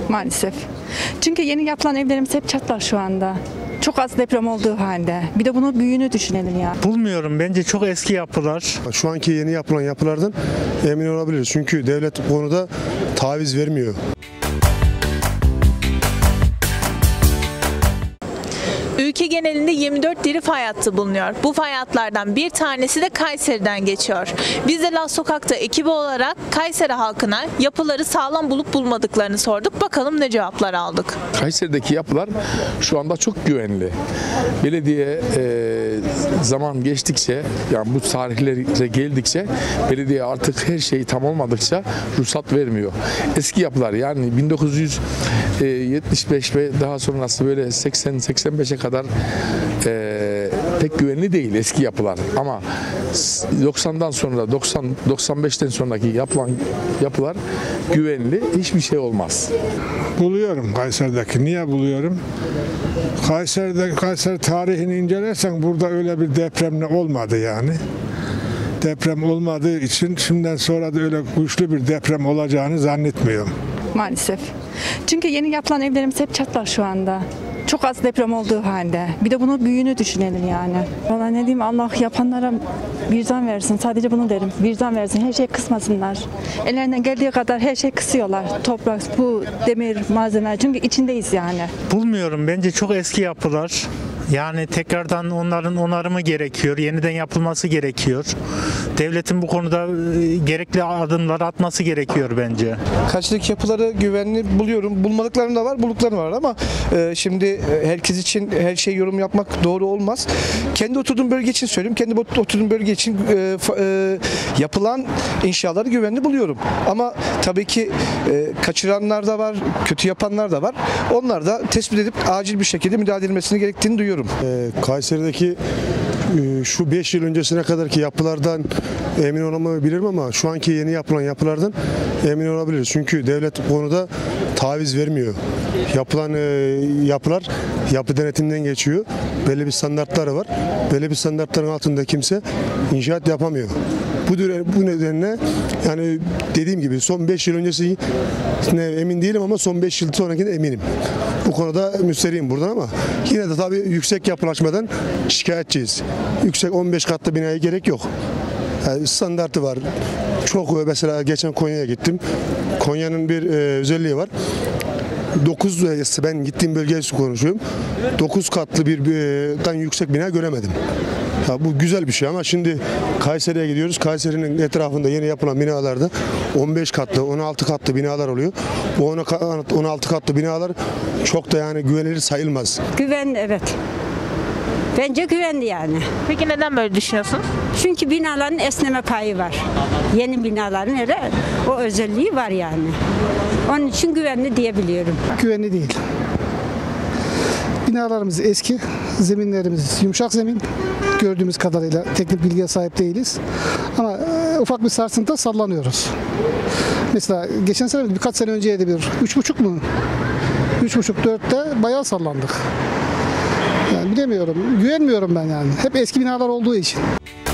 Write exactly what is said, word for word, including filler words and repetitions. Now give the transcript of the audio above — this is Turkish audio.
Maalesef. Çünkü yeni yapılan evlerimiz hep çatlak şu anda. Çok az deprem olduğu halde. Bir de bunun büyüğünü düşünelim ya. Bulmuyorum. Bence çok eski yapılar. Şu anki yeni yapılan yapılardan emin olabiliriz. Çünkü devlet bu konuda taviz vermiyor. Ülke genelinde yirmi dört deri fay hattı bulunuyor. Bu fay hatlardan bir tanesi de Kayseri'den geçiyor. Biz de Laz Sokak'ta ekibi olarak Kayseri halkına yapıları sağlam bulup bulmadıklarını sorduk. Bakalım ne cevaplar aldık. Kayseri'deki yapılar şu anda çok güvenli. Belediye e, zaman geçtikçe, yani bu tarihlere geldikçe belediye artık her şeyi tam olmadıkça ruhsat vermiyor. Eski yapılar, yani bin dokuz yüz yetmiş beş ve daha sonrası böyle seksen seksen beşe kadar e, pek güvenli değil eski yapılar. Ama doksandan sonra doksan doksan beşten sonraki yapılan yapılar güvenli, hiçbir şey olmaz. Buluyorum Kayseri'deki. Niye buluyorum? Kayseri'de Kayseri tarihini incelersen burada öyle bir depremle olmadı yani. Deprem olmadığı için şimdiden sonra da öyle güçlü bir deprem olacağını zannetmiyorum. Maalesef. Çünkü yeni yapılan evlerimiz hep çatlak şu anda. Çok az deprem olduğu halde. Bir de bunun büyüğünü düşünelim yani. Vallahi ne diyeyim, Allah yapanlara vicdan versin. Sadece bunu derim. Vicdan versin. Her şeyi kısmasınlar. Ellerinden geldiği kadar her şey kısıyorlar. Toprak, bu demir, malzemeler. Çünkü içindeyiz yani. Bulmuyorum. Bence çok eski yapılar. Yani tekrardan onların onarımı gerekiyor. Yeniden yapılması gerekiyor. Devletin bu konuda gerekli adımlar atması gerekiyor bence. Kayseri'deki yapıları güvenli buluyorum. Bulmadıklarım da var, bulduklarım var ama e, şimdi herkes için her şey yorum yapmak doğru olmaz. Kendi oturduğum bölge için söyleyeyim. Kendi oturduğum bölge için e, e, yapılan inşaatları güvenli buluyorum. Ama tabii ki e, kaçıranlar da var, kötü yapanlar da var. Onlar da tespit edip acil bir şekilde müdahale edilmesini gerektiğini duyuyorum. Ee, Kayseri'deki e, şu beş yıl öncesine kadarki yapılardan emin olamayabilirim ama şu anki yeni yapılan yapılardan emin olabiliriz. Çünkü devlet bu konuda taviz vermiyor. Yapılan e, yapılar yapı denetiminden geçiyor. Belli bir standartları var. Belli bir standartların altında kimse inşaat yapamıyor. Bu, bu nedenle yani dediğim gibi son beş yıl öncesi emin değilim ama son beş yıl sonrakine eminim. Bu konuda müsterihim buradan ama yine de tabii yüksek yapılaşmadan şikayetçiyiz. Yüksek on beş katlı binaya gerek yok. Yani standartı var. Çok, mesela geçen Konya'ya gittim. Konya'nın bir e, özelliği var. dokuz, ben gittiğim bölgeyi konuşuyorum. dokuz katlı bir dan yüksek bina göremedim. Ya bu güzel bir şey ama şimdi Kayseri'ye gidiyoruz. Kayseri'nin etrafında yeni yapılan binalarda on beş katlı, on altı katlı binalar oluyor. Bu on altı katlı binalar çok da yani güvenilir sayılmaz. Güvenli, evet. Bence güvenli yani. Peki neden böyle düşünüyorsunuz? Çünkü binaların esneme payı var. Yeni binaların öyle o özelliği var yani. Onun için güvenli diyebiliyorum. Güvenli değil. Binalarımız eski, zeminlerimiz yumuşak zemin. Gördüğümüz kadarıyla teknik bilgiye sahip değiliz. Ama ufak bir sarsıntı sallanıyoruz. Mesela geçen sene birkaç sene önceydi bir üç buçuk mu? Üç buçuk dörtte bayağı sallandık. Yani bilemiyorum, güvenmiyorum ben yani. Hep eski binalar olduğu için.